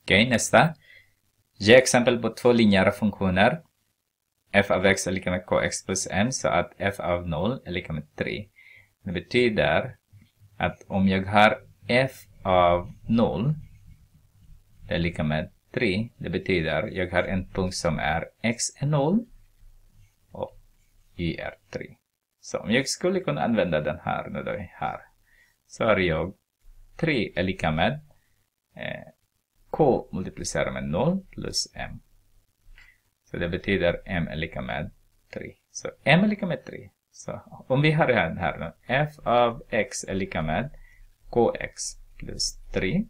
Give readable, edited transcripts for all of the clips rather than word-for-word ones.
Okej, nästa. Ge exempel på två linjära funktioner. F av x är lika med kx plus m, så att f av 0 är lika med 3. Det betyder att om jag har f av 0 är lika med 3, det betyder att jag har en punkt som är x är 0 och y är 3. Så om jag skulle kunna använda den här när det är här, så har jag 3 är lika med k multiplicerar med 0 plus m. Så det betyder m är lika med 3. Så m är lika med 3. Så om vi har det här f av x är lika med kx plus 3.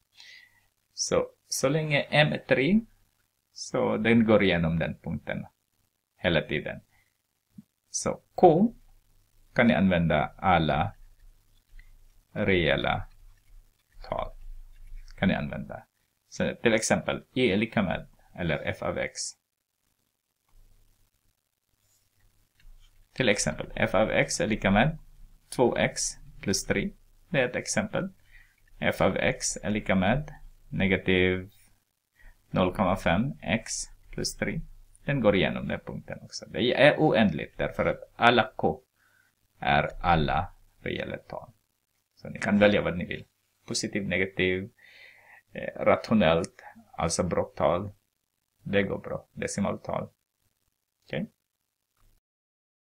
Så länge m är 3, så den går igenom den punkten hela tiden. Så k kan ni använda alla reella tal. Kan ni använda. Så till exempel e är lika med, eller f av x. Till exempel f av x är lika med 2x plus 3. Det är ett exempel. F av x är lika med negativ 0,5x plus 3. Den går igenom den punkten också. Det är oändligt därför att alla k är alla reella tal. Så ni kan välja vad ni vill. Positiv, negativ, rationellt, alltså brotttal. Det går bra. Decimaltal. Okej.